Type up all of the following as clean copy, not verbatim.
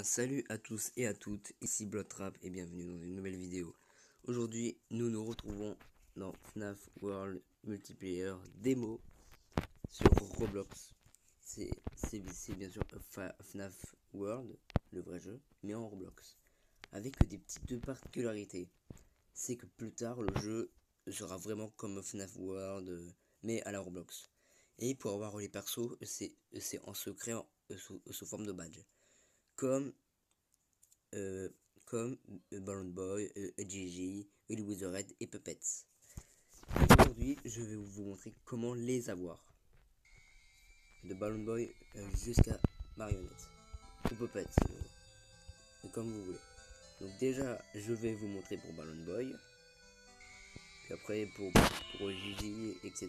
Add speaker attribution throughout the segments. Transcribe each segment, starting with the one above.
Speaker 1: Salut à tous et à toutes, ici Bloodtrap et bienvenue dans une nouvelle vidéo. Aujourd'hui, nous nous retrouvons dans FNAF World Multiplayer Démo sur Roblox. C'est bien sûr FNAF World, le vrai jeu, mais en Roblox. Avec des petites particularités. C'est que plus tard, le jeu sera vraiment comme FNAF World, mais à la Roblox. Et pour avoir les persos, c'est en secret sous forme de badge. Comme Balloon Boy, Gigi, Willy Wizardhead et Puppets. Aujourd'hui, je vais vous montrer comment les avoir. De Balloon Boy jusqu'à Marionnette. Ou Puppets, comme vous voulez. Donc déjà, je vais vous montrer pour Balloon Boy. Puis après pour Gigi, etc.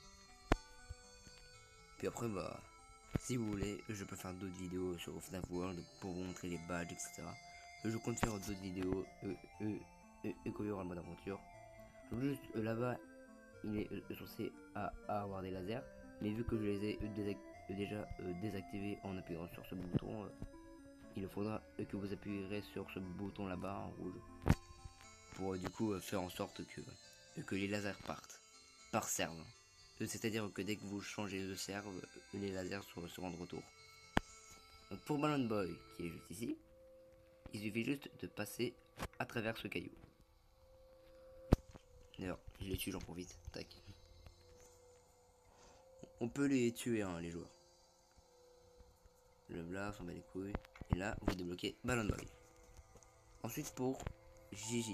Speaker 1: Puis après, si vous voulez, je peux faire d'autres vidéos sur FNAF World pour vous montrer les badges, etc. Je compte faire d'autres vidéos et qu'il y aura le mode aventure. Juste là-bas, il est censé avoir des lasers, mais vu que je les ai déjà désactivés en appuyant sur ce bouton, il faudra que vous appuyerez sur ce bouton là-bas en rouge pour du coup faire en sorte que les lasers par serve. C'est-à-dire que dès que vous changez de serve, les lasers seront de retour. Donc pour Balloon Boy, qui est juste ici, il suffit juste de passer à travers ce caillou. D'ailleurs, je les tue, j'en profite. Tac. On peut les tuer, hein, les joueurs. Le blas, on bat les couilles. Et là, vous débloquez Balloon Boy. Ensuite, pour Gigi.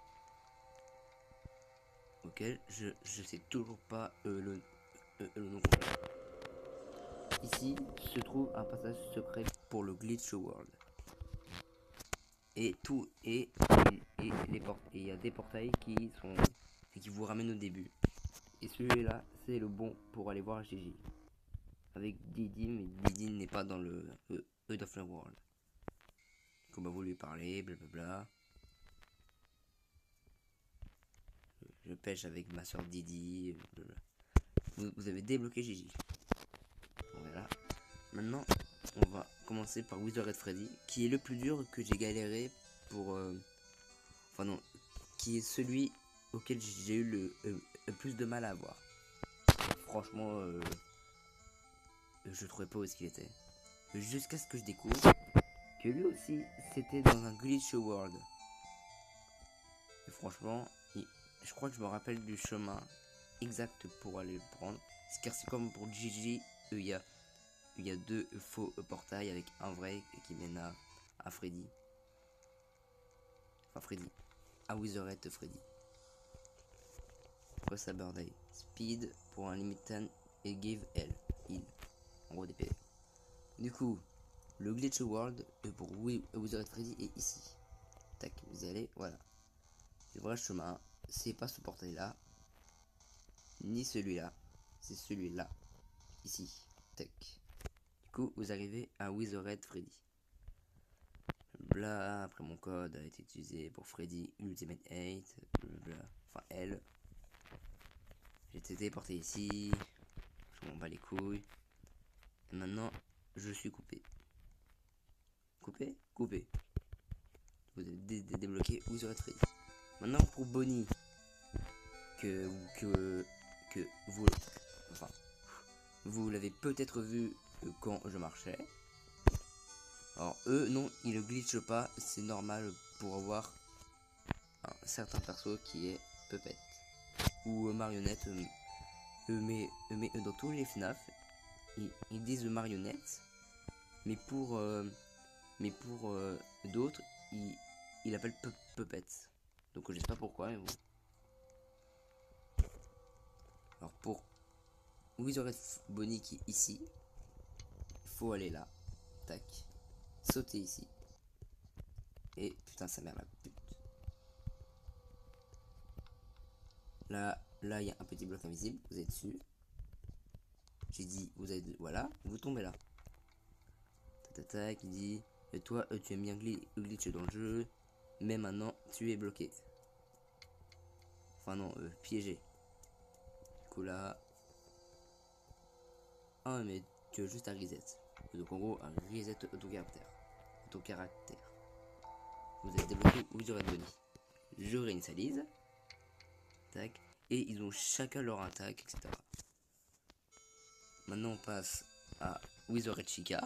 Speaker 1: Auquel je sais toujours pas le nom complet. Ici se trouve un passage secret pour le Glitch World. Et il y a des portails qui vous ramènent au début. Et celui-là, c'est le bon pour aller voir Gigi. Avec Didi, mais Didi n'est pas dans le of the World. Comme vous lui parlez, blablabla. Je pêche avec ma soeur Didi. Vous avez débloqué Gigi. Voilà. Maintenant, on va commencer par Wizardhead Freddy, qui est le plus dur que j'ai galéré pour. Enfin non, qui est celui auquel j'ai eu le plus de mal à avoir. Franchement, je trouvais pas où est-ce qu'il était. Jusqu'à ce que je découvre que lui aussi c'était dans un Glitch World. Et franchement, je crois que je me rappelle du chemin exact pour aller le prendre. Car c'est comme pour Gigi, il y a deux faux portails avec un vrai qui mène à Freddy. Enfin Freddy. À Wizardhead Freddy. Pourquoi ça birthday? Speed pour un limited et give L. Il. En gros des PV. Du coup, le Glitch World pour Wizardhead Freddy est ici. Tac, vous y allez, voilà. Le vrai chemin, c'est pas ce portail là, ni celui-là, c'est celui-là, ici. Tac. Du coup, vous arrivez à Wizardhead Freddy. Bla, après mon code a été utilisé pour Freddy Ultimate 8, bla, enfin L. J'ai été déporté ici, je m'en bats les couilles. Et maintenant, je suis coupé. Coupé. Vous avez débloqué Wizardhead Freddy. Maintenant pour Bonnie, que vous l'avez peut-être vu quand je marchais. Alors eux non, ils ne glitchent pas, c'est normal pour avoir un certain perso qui est Puppet ou marionnette. Mais dans tous les FNAF, ils disent marionnette, mais pour d'autres, ils appellent Puppet. Donc je sais pas pourquoi. Mais bon. Alors pour Wizardhead Bonnie qui est ici, il faut aller là, tac, sauter ici. Et putain, sa mère la pute. Là, il y a un petit bloc invisible, vous êtes dessus. J'ai dit, vous êtes, voilà, vous tombez là. Tac, il dit, et toi, tu aimes bien glitcher dans le jeu, mais maintenant, tu es bloqué. Enfin non, piégé. Du coup là, ah mais tu as juste un reset. Donc en gros, un reset auto-caractère. ton caractère. Vous avez débloqué Wizard Bonnie. Je réinitialise. Tac. Et ils ont chacun leur attaque, etc. Maintenant on passe à Wizard Chica.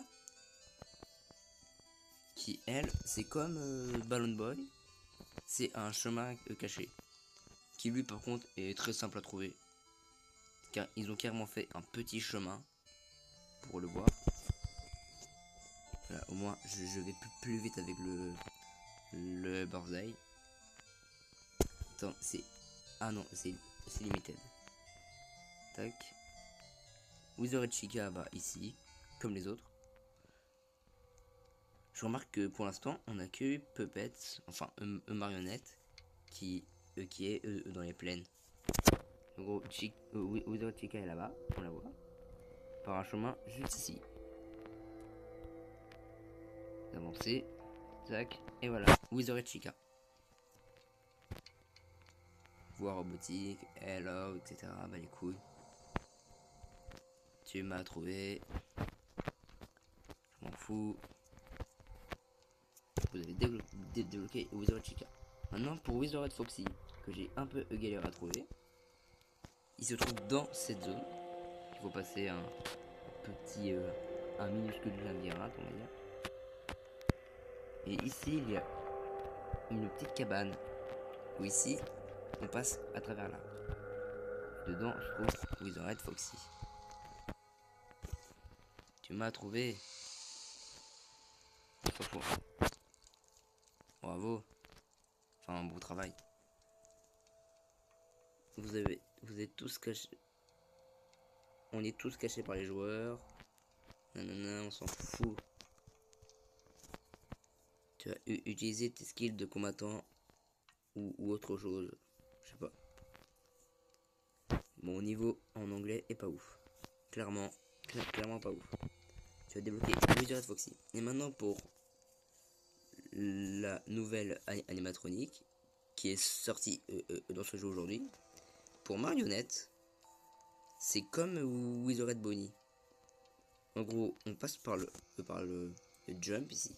Speaker 1: Qui elle, c'est comme Balloon Boy. C'est un chemin caché. Qui lui par contre est très simple à trouver. Car ils ont carrément fait un petit chemin. Pour le voir. Voilà, au moins je vais plus vite avec le Birthday. Attends, c'est... Ah non, c'est limited. Tac. Wizard Chica, bah ici, comme les autres. Je remarque que pour l'instant, on a que Puppet, enfin marionnette, qui est dans les plaines. En gros, Wizard Chica est là-bas, on la voit. Par un chemin juste ici. Avancer. Tac. Et voilà. Wizard Chica. Voix robotique. Hello, etc. Bah les couilles. Tu m'as trouvé. Je m'en fous. Vous avez débloqué Wizard Chica. Maintenant pour Wizard Foxy, que j'ai un peu galère à trouver. Il se trouve dans cette zone. Il faut passer un petit, un minuscule labyrinthe, on va dire. Et ici il y a une petite cabane où ici on passe à travers là. Dedans je trouve Wizard Foxy. Tu m'as trouvé. Bravo. Enfin un beau travail. Vous êtes tous cachés. On est tous cachés par les joueurs. Nanana, on s'en fout. Tu as utilisé tes skills de combattant ou autre chose. Je sais pas. Mon niveau en anglais est pas ouf. Clairement pas ouf. Tu as débloqué Wizard Foxy. Et maintenant pour la nouvelle animatronique qui est sortie dans ce jeu aujourd'hui. Pour marionnette, c'est comme Wizard Bonnie. En gros, on passe par le jump ici.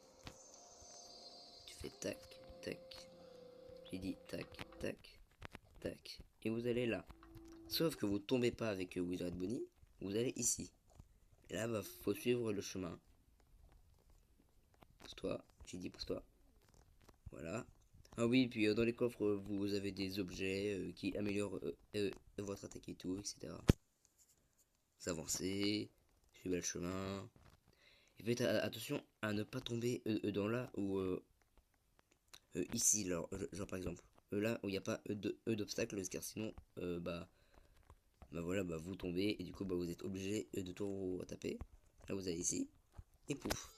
Speaker 1: Tu fais tac, tac. J'ai dit tac, tac, tac. Et vous allez là. Sauf que vous tombez pas avec Wizard Bonnie. Vous allez ici. Et là, bah, faut suivre le chemin. Pousse-toi. J'ai dit pousse-toi. Voilà. Ah oui, puis dans les coffres, vous avez des objets qui améliorent votre attaque et tout, etc. Vous avancez. Suivez le chemin. Et faites attention à ne pas tomber dans là où... ici, genre par exemple. Là où il n'y a pas d'obstacle, car sinon, bah voilà, bah vous tombez et du coup bah vous êtes obligé de tout taper. Là vous allez ici et pouf.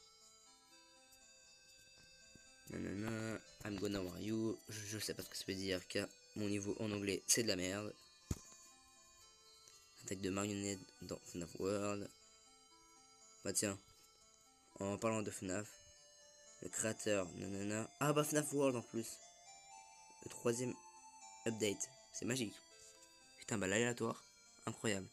Speaker 1: Nanana, I'm gonna war you. Je sais pas ce que ça veut dire car mon niveau en anglais c'est de la merde. Attaque de marionnette dans FNAF World. Bah tiens, en parlant de FNAF, le créateur, nanana. Ah bah FNAF World en plus. Le 3e update, c'est magique. Putain bah l'aléatoire. Incroyable.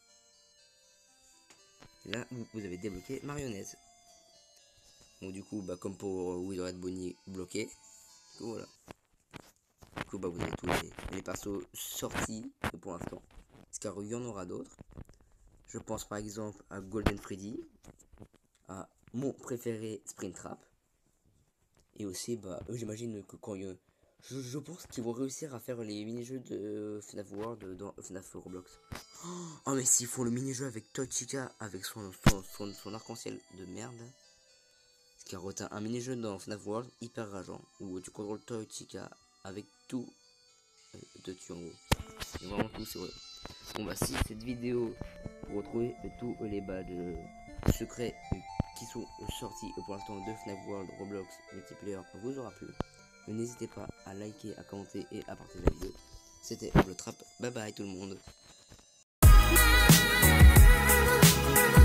Speaker 1: Là, vous avez débloqué marionnette. Bon, du coup, bah, comme pour Wizard Bonnie bloqué. Du coup, voilà. Du coup, bah, vous avez tous les persos sortis pour l'instant. Car il y en aura d'autres. Je pense par exemple à Golden Freddy. À mon préféré Springtrap. Et aussi, bah, j'imagine que quand il y a... Je pense qu'ils vont réussir à faire les mini-jeux de FNAF World dans FNAF Roblox. Oh mais s'ils font le mini-jeu avec Toy Chica avec son arc-en-ciel de merde. Car t'as un mini-jeu dans FNAF World hyper rageant où tu contrôles Toy Chica avec tout dessus en gros. Et vraiment tout c'est vrai. Bon bah si cette vidéo pour retrouver tous les badges secrets qui sont sortis pour l'instant de FNAF World Roblox multiplayer vous aura plu. N'hésitez pas à liker, à commenter et à partager la vidéo. C'était le Trap. Bye bye tout le monde.